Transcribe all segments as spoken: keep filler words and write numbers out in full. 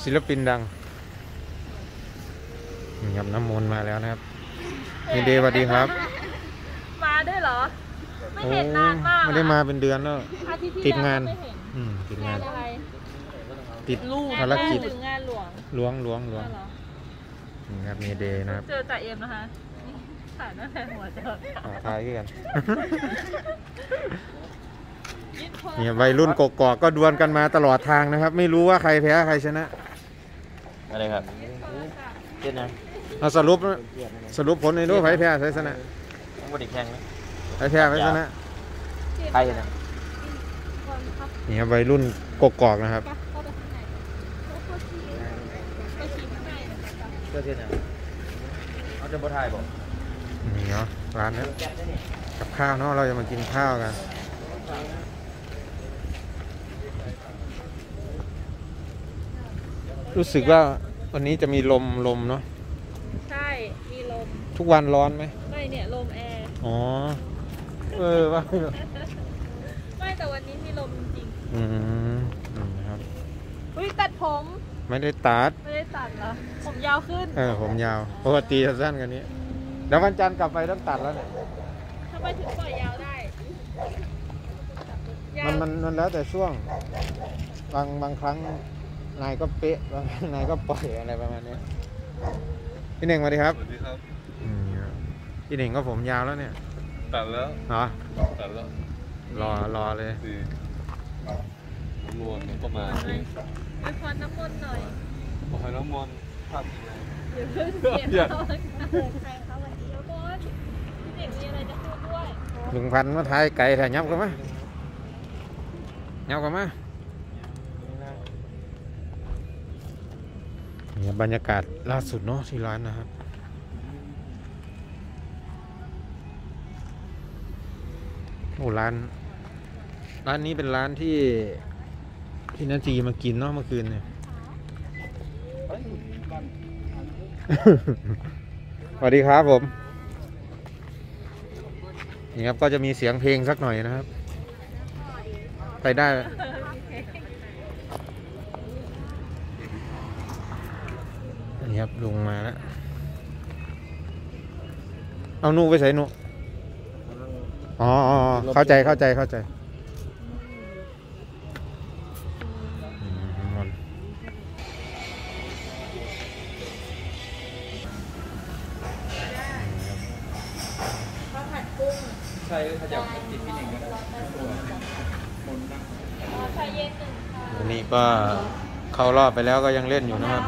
ศิลปินดังนี่ครับน้ำมนต์มาแล้วนะครับมีเดย์สวัสดีครับมาด้วยเหรอไม่เห็นนานมากไม่ได้มาเป็นเดือนแล้วติดงานอืมติดงานติดภารกิจงานหลวงหลวงหลวงหลวงนี่ครับมีเดย์นะครับเจอจ่าเอ็มนะคะถ่ายหน้าแทนหัวเจอถ่ายกันเนี่ยวัยรุ่นกกอกก็ดวลกันมาตลอดทางนะครับไม่รู้ว่าใครแพ้ใครชนะอะไรครับเจ็ดนะเอาสรุปสรุปผลในรูปใครแพ้ใครชนะต้องบริแข่งไหมใครแพ้ใครชนะใครนะนี่วัยรุ่นกกอกนะครับเจ้าเทียนเอาจะบดไทยบอกนี่เนาะร้านนี้กับข้าวเนาะเราจะมากินข้าวกันรู้สึกว่าวันนี้จะมีลมลมเนาะใช่มีลมทุกวันร้อนไหมไม่เนี่ยลมแอร์อ๋อเออว่าไม่แต่วันนี้มีลมจริงอืมนะครับอุ้ยตัดผมไม่ได้ตัดไม่ได้ตัดเหรอผมยาวขึ้นเออผมยาวปกติสั้นกันนี้เดี๋ยววันจันทร์กลับไปต้องตัดแล้วเนี่ยทำไมถึงปล่อยยาวได้มันมันมันแล้วแต่ช่วงบางบางครั้งนายก็เป๊ะบางครั้งนายก็ปล่อยอะไรประมาณนี้พี่เน่งสวัสดีครับสวัสดีครับพี่เน่งก็ผมยาวแล้วเนี่ยตัดแล้วเหรอตัดแล้วรอรอเลยรวมประมาณนี้ไปพรน้ำมนต์หน่อยขอให้น้ำมนต์ภาพดีเลยเดี๋ยวเพื่อนเสียเขาใครเขาวันนี้ทุกคนพี่เน่งมีอะไรจะพูดด้วยลุงพันธุ์มาทายไก่แถวยับกันไหมยับกันไหมนี่บรรยากาศล่าสุดเนาะที่ร้านนะครับโอ้ร้านร้านนี้เป็นร้านที่พี่นาจีมากินเนาะเมื่อคืนเนี่ยสวัสดีครับผมนี่ครับก็จะมีเสียงเพลงสักหน่อยนะครับไปได้นี่ครับลุงมาแล้วเอาหนูไปใส่หนูอ๋อเข้าใจเข้าใจเข้าใจใช่ขยับติดพี่หนึ่งก็ได้ชาเย็นหนึ่งค่ะวันนี้ก็เข้ารอบไปแล้วก็ยังเล่นอยู่นะครับ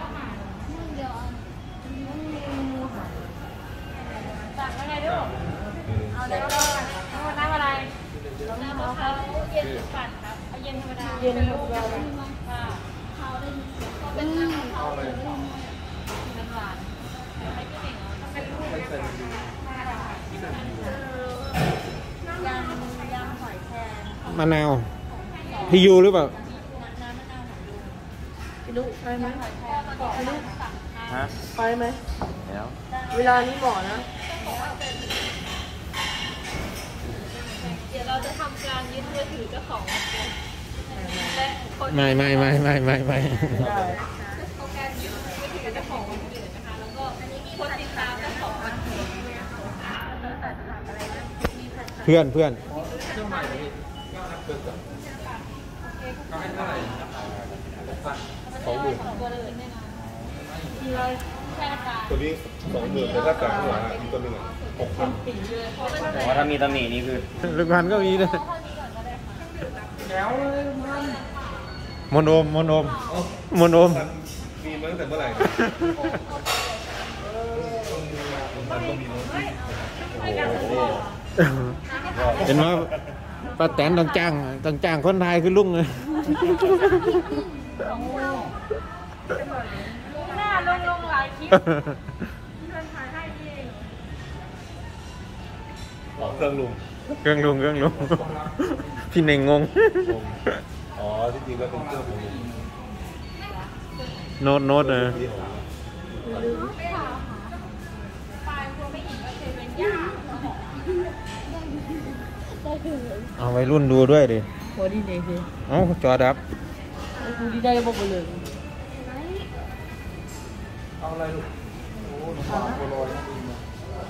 สั่งอะไรด้วยเอาแล้วก็เอาน้ำอะไรน้ำมะพร้าวเย็นปั่นครับเอาเย็นธรรมดาเย็นธรรมดาค่ะเขาได้ก็เป็นน้ำมะพร้าวน้ำหวานให้พี่หนึ่งต้องเป็นลูกยำยำหอยแครงมะนาวพี่ยูหรือเปล่าพี่ลูกไปไหมพี่ลูกฮะไปไหมแล้วเวลานี้เหมาะนะเดี๋ยวเราจะทำการยึดมือถือเจ้าของและคนไม่ไม่ไม่ไม่ไม่ไม่โครงการยึดมือถือเจ้าของวันเกิดนะคะแล้วก็คนติดตามเจ้าของวันเกิดเพื่อนเพื่อนสองหมื่นตัวนี้สองหมื่นแต่ถ้าจ่ายหัวอีกตัวหนึ่งหกพันแต่ว่าถ้ามีตำหนินี่คือลุงพันก็มีเลยมนโอมมนโอมมนโอมมีมาตั้งแต่เมื่อไหร่เห็นว่าป้าแตนต้องจ้างต้องจ้างคนไทยคือลุงเลยหน้าลงลงหลายคลิปเพื่อนถ่ายให้เองเครื่องลุงเครื่องลุงเครื่องลุงพี่เน่งงงอ๋อที่จริงก็เป็นเครื่องลุงโน้ตโน้ตเลยเอาไว้รุ่นดูด้วยดิโอ้ดีเลยสิเอ้าจอดับดูดีได้บอกเลยเอาอะไรลูกโอ้หนูปลาโคลอยนะดีมาก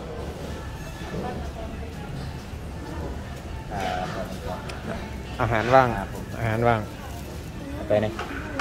อ่าอาหารว่างครับผมอาหารว่างไปไหน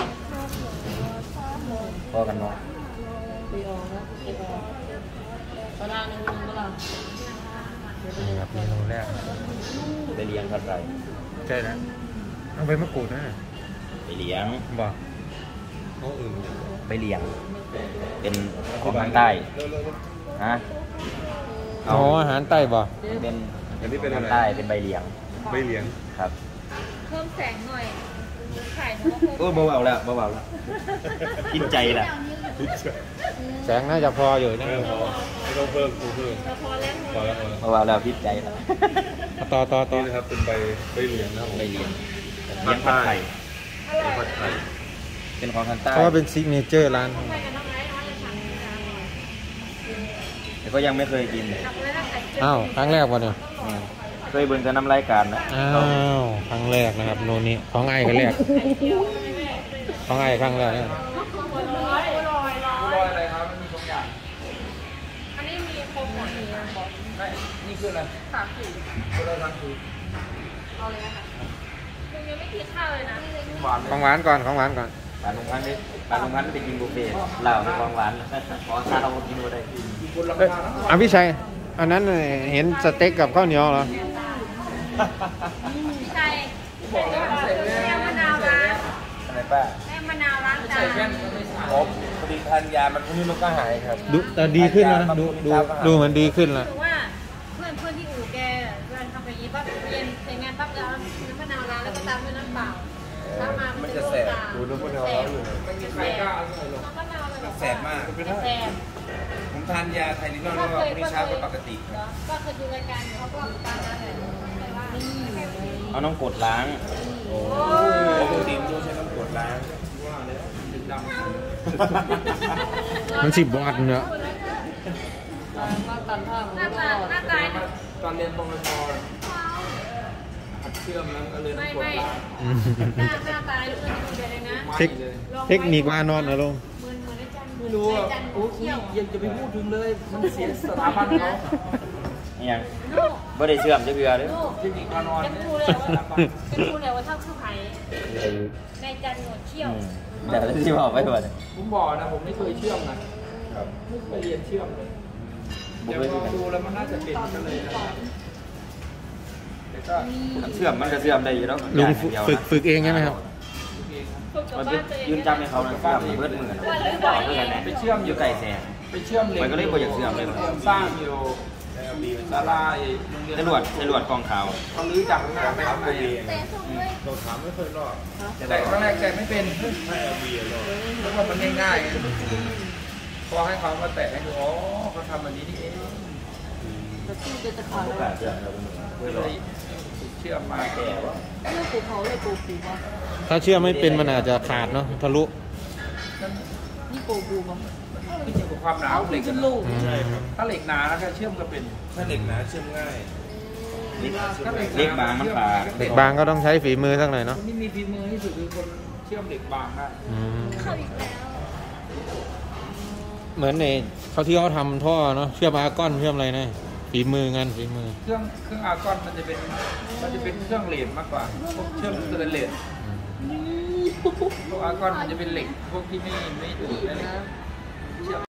พอกันเนาะไปออกนะเก็บออกปลาดาหนึ่งหนึ่งเวลานี่ครับเมนูแรกไปเลี้ยงครับไรใช่แล้วเอาใบมะกรูดนะไปเลี้ยงบอกเขาอื่นเนี่ยไปเลี้ยง เป็นของทางใต้ฮะอ๋ออาหารใต้บอกเป็นอันนี้เป็นทาอะงไรใต้เป็นใบเลี้ยงไม่เลี้ยงครับเพิ่มแสงหน่อยไข่หนูก็โอ้เบาๆแล้วเบาๆแล้วกินใจละแสงน่าจะพออยู่นะไม่พอไม่ต้องเพิ่มกูเพิ่มพอแล้วพอแล้วพอแล้วเบาๆแล้วพิษใจละเอาต่อต่อต่อนี่นะครับเป็นใบใบเหลียงนะครับผมใบเลี้ยงเลี้ยงผัดไข่อร่อยผัดไข่เป็นของทางใต้เพราะว่าเป็นซิกเนเจอร์ร้านไปกันน้องไอ้น้องจะสั่งน้ำหน่อยแต่ก็ยังไม่เคยกินเลยกลับเลยนะไข่เจียวอ้าวครั้งแรกวะเนี่ยอืมเคยเบิ่งแต่น้ำรายการนะอ้าวครั้งแรกนะครับโนนี้ของไอ้ก็แรกของไอ้ครั้งแรกเนี่ยร้อยร้อยร้อยโคลอยอะไรครับมันมีสองอย่างอันนี้มีโปรโมทมีนะบอกไม่นี่คืออะไรสามสี่โคลอยทั้งคือเอาเลยนะคะคุณยังไม่กินข้าวเลยนะหวานเลของหวานก่อนของหวานก่อนปลาลุงพันธุ์ดิปลาลุงพันธุ์ไปกินบุฟเฟ่ต์เหล้าเป็นของหวานขอข้าวกินบ่ได้มีคนราเอ้ยคานะอ่ะพี่ชัยอันนั้นน่ะเห็นสเต็กกับข้าวเหนียวเหรอพี่ชัยแม่มะนาวร้านอะไรป้าแม่มะนาวร้านจาใส่แว่นนก็ไม่ใส่ผมพอดีทานยามันพรุ่งนี้มันก็หายครับดูแต่ดีขึ้นแล้วนะดูดูดูเหมือนดีขึ้นแล้วถือว่าเพื่อนเพื่อนที่อู่แกเวลาทำอย่างนี้ปั๊บเย็นใส่งานปั๊บแล้วน้ำมะนาวร้านแล้วก็ตามด้วยน้ำเปล่าถ้ามามันจะแสบดูน้ำมะนาวร้อนอยู่เลยไม่มีใครกล้าเอาใส่หรอกน้ำมะนาวมันแสบมากแสบผมทานยาไทลินอลแล้วก็พรุ่งนี้เช้าก็ปกติครับก็เคยดูรายการเขาก็ตามนั้นแหละแต่ว่าเอาน้ำกรดล้างโอ้ปกติผมใช้น้ำกรดล้างดึงดำมันสิบบาทเนาะมาตันท่าหน้าตาหน้าตาตอนเรียนปวชอัดเชื่อมแล้วก็เลยไม่น้ำกรดไม่ล้างอืมหน้าหน้าตาเพื่อนคนเดียวเลยนะเทคเทคนิคว่านอนนะลุงเหมือนเหมือนอาจารย์ไม่รู้อ่ะอาจารย์โอ้ยเที่ยวยังจะไปพูดถึงเลย มันเสียสถาบันเขานี่ยังลูกบ่ได้เสื่อมจะเกลือเด้อลูกเทคนิคการนอนจะเนี่ยพูดเลยว่าจะพูดเลยว่าถ้าคือไผ่ในจันหนวดเที่ยวอืมแต่ที่บอกไปว่าเนี่ยผมบอกนะผมไม่เคยเชื่อมนะไม่เคยเรียนเชื่อมเลยเดี๋ยวลองดูแล้วมันน่าจะเป็นกันเลยนะครับแต่ก็มันเสื่อมมันก็เสื่อมได้อยู่แล้วลุงอย่างเดียวฝึกนะฝึกเองใช่ไหมครับฝึกกับมันบ้านตัวเองยืนจับให้เขานะเสื่อมเบิดมือนะต่อเพื่อนนะไปเชื่อมอยู่ไก่แสงไปเชื่อมเหล็กมันก็เลยบ่อยากเชื่อมเลยสร้างอยู่ศาลาไอ้โรงเรียนจรวดจรวดกองขาวเขาลื้อจากโรงเรียนไปทำไงเราถามไม่ค่อยรอดแต่ครั้งแรกแกไม่เป็นให้เอาเบียร์รอดเพราะว่ามันง่ายๆไงพอให้เขามาแตะให้ดูอ๋อเขาทำอันนี้นี่เองจะตู้จะจะขาดโอกาสเสื่อมเราเป็นก็เลยเชื่อมมาแก่ว่าเรื่องปูเขาเลยปูปูป่ะถ้าเชื่อไม่เป็นมันอาจจะขาดเนาะทะลุนี่ปูปูป่ะที่จริงกับความหนาเอาของเหล็กขึ้อะนนะลูกอืมถ้าเหล็กหนาแล้วก็เชื่อมก็เป็นถ้าเหล็กหนาเชื่อมง่ายถ้าเหล็กหเล็กบางมันขาดเด็กบางก็ต้องใช้ฝีมือสักหน่อยคเนาะนที่มีฝีมือที่สุดคือคนเชื่อมเหล็กบางได้อืมเข้าอีกแล้วเหมือนในเขาที่เขาทำท่อเนาะเชื่อมอาร์กอนเชื่อมอะไรนะฝีมืองานฝีมือเครื่องเครื่องอาร์กอนมันจะเป็นมันจะเป็นเครื่องเหล็กมากกว่าพวกเชื่อมสแตนเลสพวกอาร์กอนมันจะเป็นเหล็กพวกที่ไม่ไม่ดูดนะ